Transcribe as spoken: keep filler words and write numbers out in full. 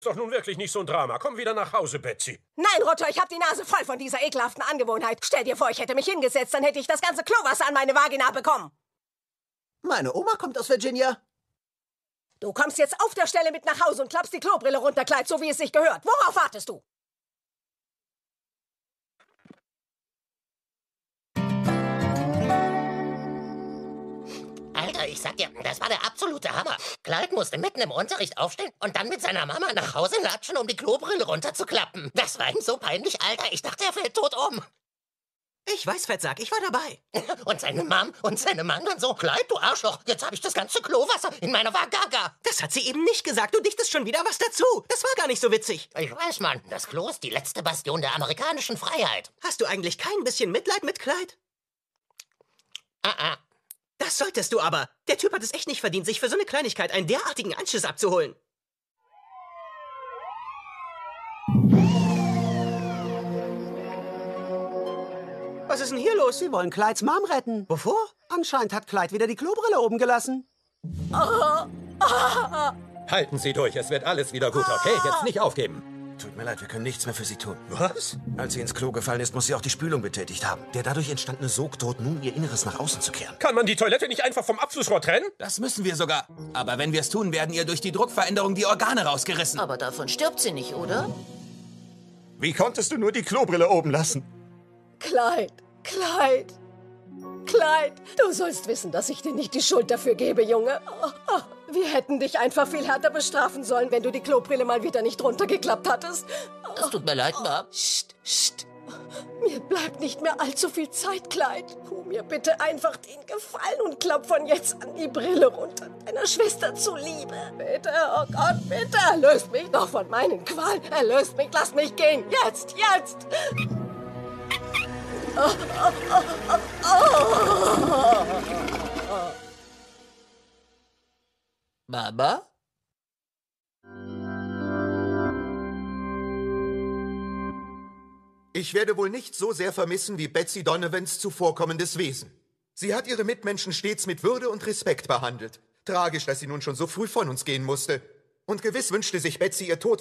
doch nun wirklich nicht so ein Drama. Komm wieder nach Hause, Betsy. Nein, Roger, ich hab die Nase voll von dieser ekelhaften Angewohnheit. Stell dir vor, ich hätte mich hingesetzt, dann hätte ich das ganze Klowasser an meine Vagina bekommen. Meine Oma kommt aus Virginia. Du kommst jetzt auf der Stelle mit nach Hause und klappst die Klobrille runter, Clyde, so wie es sich gehört. Worauf wartest du? Alter, ich sag dir, das war der absolute Hammer. Clyde musste mitten im Unterricht aufstehen und dann mit seiner Mama nach Hause latschen, um die Klobrille runterzuklappen. Das war ihm so peinlich, Alter. Ich dachte, er fällt tot um. Ich weiß, Fettsack, ich war dabei. Und seine Mom und seine Mann dann so, Clyde, du Arschloch, jetzt habe ich das ganze Klowasser in meiner Vagaga. Das hat sie eben nicht gesagt. Du dichtest schon wieder was dazu. Das war gar nicht so witzig. Ich weiß, Mann, das Klo ist die letzte Bastion der amerikanischen Freiheit. Hast du eigentlich kein bisschen Mitleid mit Clyde? Ah, ah. Das solltest du aber. Der Typ hat es echt nicht verdient, sich für so eine Kleinigkeit einen derartigen Anschiss abzuholen. Was ist denn hier los? Sie wollen Clydes Mom retten. Wovor? Anscheinend hat Clyde wieder die Klobrille oben gelassen. Halten Sie durch, es wird alles wieder gut, okay? Jetzt nicht aufgeben. Tut mir leid, wir können nichts mehr für Sie tun. Was? Als sie ins Klo gefallen ist, muss sie auch die Spülung betätigt haben. Der dadurch entstandene Sog droht nun, ihr Inneres nach außen zu kehren. Kann man die Toilette nicht einfach vom Abflussrohr trennen? Das müssen wir sogar. Aber wenn wir es tun, werden ihr durch die Druckveränderung die Organe rausgerissen. Aber davon stirbt sie nicht, oder? Wie konntest du nur die Klobrille oben lassen? Clyde, Clyde, Clyde, du sollst wissen, dass ich dir nicht die Schuld dafür gebe, Junge. Oh, oh, wir hätten dich einfach viel härter bestrafen sollen, wenn du die Klobrille mal wieder nicht runtergeklappt hattest. Es tut mir leid, Mom. Psst, psst. Mir bleibt nicht mehr allzu viel Zeit, Clyde. Tu mir bitte einfach den Gefallen und klapp von jetzt an die Brille runter. Deiner Schwester zuliebe. Bitte, oh Gott, bitte, erlöst mich doch von meinen Qualen. Erlöst mich, lass mich gehen. Jetzt, jetzt. Oh, oh, oh, oh, oh. Mama? Ich werde wohl nicht so sehr vermissen wie Betsy Donovans zuvorkommendes Wesen. Sie hat ihre Mitmenschen stets mit Würde und Respekt behandelt. Tragisch, dass sie nun schon so früh von uns gehen musste. Und gewiss wünschte sich Betsy ihr Tod